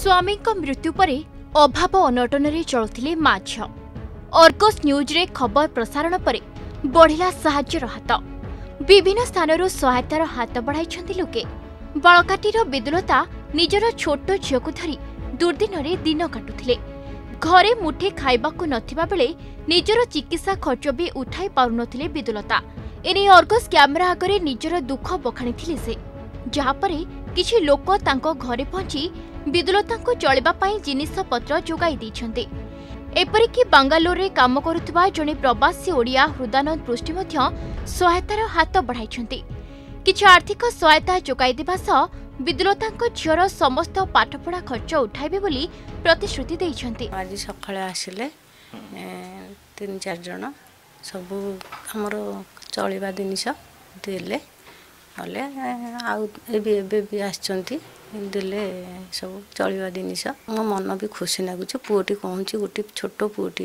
स्वामी मृत्यु पर अभाव अनटन चलुले माँ झील अर्गस न्यूज रे खबर प्रसारण पर बढ़िला साहाय्यर हाथ विभिन्न स्थान सहायतार हाथ बढ़ाई लोके बालकाटीर विदुलता निजर छोट झील को धरी दुर्दिन दिन काटुले घरे मुठे खाइबाकू नथिबा बेले निजर चिकित्सा खर्च भी उठाई पारुनथिले विदुलता एने अर्गस कैमेरा आगरे निजर दुख बखाणी से जहाँपर किछि लोक तांको घरे पहुंची विदुलता को चलवा जिनिष पत्र जोगाई देइछन्ते। एपरिकी बांगालोर रे काम करुवा जड़े प्रवासी ओडिया हृदानंद पृष्टि सहायतार हाथ बढ़ाई किछि आर्थिक सहायता जोगाई देबा सह विदुलता झीर समस्त पाठपढ़ा खर्च उठाइबे बोली प्रतिश्रुति देइछन्ते। आज सकाळे आसिले 3-4 जण सब हमर चलवा जिनिष देले नले भी आछंती देले सब चलवा जिनिष मो मन भी खुशी लगुच पुओटी कहूँ गोटे छोट पुओटी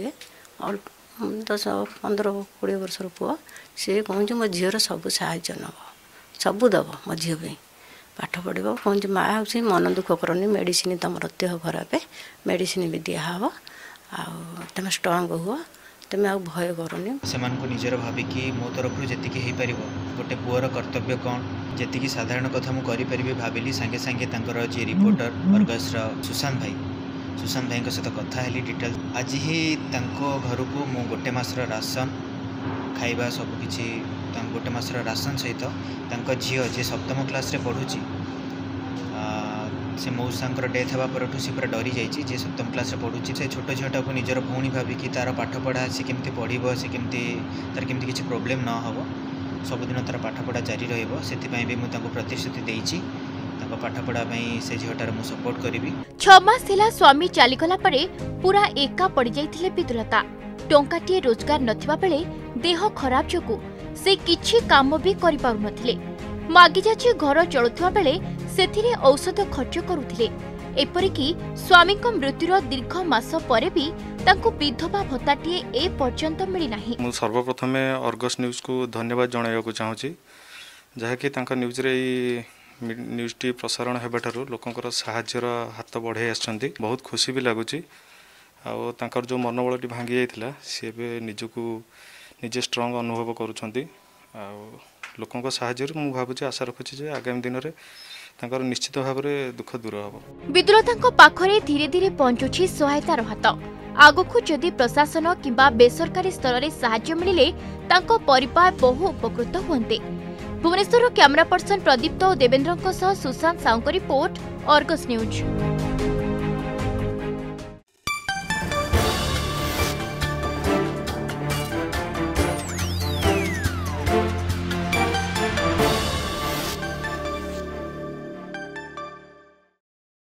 10-15-20 वर्षर पुओ सी कहूँ मो झीर सब साहाय्य नब सब दब मो झी पाठ पढ़ कहूँ माँ हूँ मन दुख करनी मेडिसिन तुम देह खराब मेडिसिन भी दिहब आम स्ट्रंग हुआ तुम आ भय करनी से निजर भाविकी मो तरफ जी हो गोटे पुअर कर्तव्य कौन जी साधारण कथा मुझे भाविली सांगे सांगे जी रिपोर्टर अर्गस सुशांत भाई सहित कथा हेली डिटेल आज ही घर को मु गोटे मासर राशन खाइबा सबकि गोटे मासर राशन सहित झील जी 7म क्लास रे पढ़ुची से मौसांकर डेथ हवा पर सी पूरा डरी जाइए जे 7म क्लास रे पढ़ुची से छोट झीटा को निजर भौणी भाविकी तार पाठ पढ़ा सी केमती पढ़ सी केमती तार केमती किसी प्रोब्लेम न हो सबुदिन तार पाठपढ़ा जारी रही भी मुझे प्रतिश्रुति देइछि पाठपढ़ा से झीटार मु सपोर्ट करी 6 मास थिला स्वामी चलीगला परे पूरा एका पड़ जाइथिले विदुलता टंकाटिए रोजगार नथिबा बेले देह खराब जोगु से किछि काम भी करि पारु नथिले मागी जाछि घर चलुथवा बेले सेथिरे औषध खर्च करुथिले एपरिकी स्वामी मृत्युर दीर्घ मास परे भी तांको विधवा भत्ताटिए ए पर्यंत मिली नाही। मु सर्वप्रथमे अर्गस न्यूज को धन्यवाद जणाइବାକୁ चाहूची जहाँकि तांका न्यूज रे न्यूज टी प्रसारण हेबाठारु लोकंकर साहाय्यर हाथ बढ़ाई आछंती बहुत खुशी भी लागुची आउ तांकर जो मनोबलटी भांगी जाइथिला से बे निजको निजे स्ट्रांग अनुभव करूछंती आउ लोकंक साहाय्य मु भाबुची आशा रखुची जे आगामी दिन रे तांकर निश्चित भाव में दुख दूर हबो। विदुलता पाखरे धीरे धीरे पहुंचुछि सहायतार हाथ आगकु जदि प्रशासन किंबा बेसरकारी स्तर में साहाय्य मिलिले तांको परिवार बहु उपकृत हुंते। भुवनेश्वर कैमरा पर्सन प्रदीप्त और Devendra Sushant Sahu report Argus news.